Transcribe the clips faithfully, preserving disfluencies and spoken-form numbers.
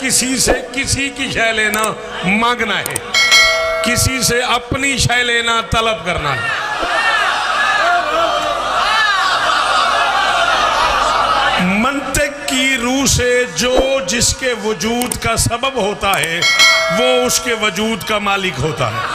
किसी से किसी की शय लेना मांगना है, किसी से अपनी शय लेना तलब करना है। मंतिक की रूह से जो जिसके वजूद का सबब होता है वो उसके वजूद का मालिक होता है।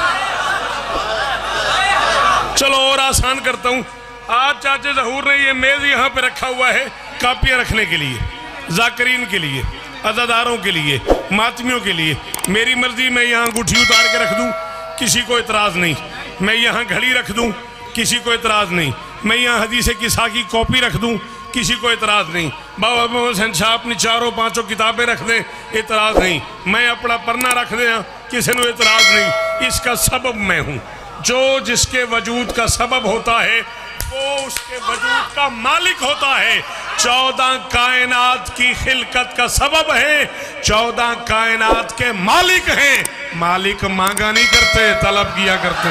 चलो और आसान करता हूं। आज चाचे ज़हूर ने ये मेज यहाँ पे रखा हुआ है कापियां रखने के लिए, जाकरीन के लिए, अज़ादारों के लिए, मातमियों के लिए। मेरी मर्जी मैं यहाँ अंगूठी उतार के रख दूँ, किसी को इतराज़ नहीं। मैं यहाँ घड़ी रख दूँ, किसी को इतराज़ नहीं। मैं यहाँ हदीस किसा की कॉपी रख दूँ, किसी को इतराज़ नहीं। बाबा हुसैन शाह अपनी चारों पांचों किताबें रख दें, इतराज़ नहीं। मैं अपना पन्ना रख दें, किसी को इतराज़ नहीं। इसका सबब मैं हूँ। जो जिसके वजूद का सबब होता है वो उसके वजूद का मालिक होता है। चौदह कायनात की खिलकत का सबब है, चौदह कायनात के मालिक हैं। मालिक मांगा नहीं करते, तलब किया करते।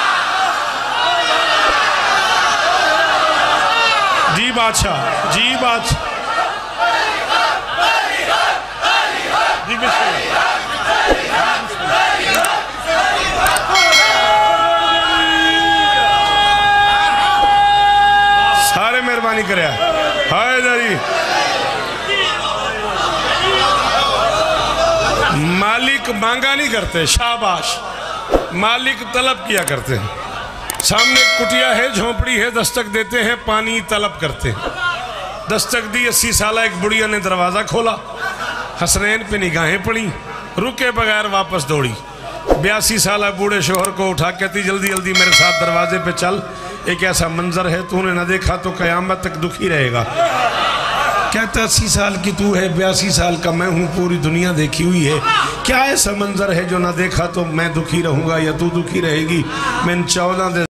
जी बादशाह, जी बादशाह, जी बिस्मिल्लाह। सारे मेहरबानी करे। हाय जारी मालिक मांगा नहीं करते, शाबाश। मालिक तलब किया करते हैं। सामने कुटिया है, झोंपड़ी है, दस्तक देते हैं, पानी तलब करते हैं। दस्तक दी, अस्सी साल एक बुढ़िया ने दरवाज़ा खोला, हसनैन पे निगाहें पड़ी, रुके बगैर वापस दौड़ी। बयासी साल बूढ़े शोहर को उठा, कहती जल्दी जल्दी मेरे साथ दरवाजे पे चल, एक ऐसा मंजर है तूने न देखा तो कयामत तक दुखी रहेगा। कहता अस्सी साल की तू है, बयासी साल का मैं हूँ, पूरी दुनिया देखी हुई है, क्या ऐसा मंजर है जो ना देखा तो मैं दुखी रहूँगा या तू दुखी रहेगी। मैंने चौदह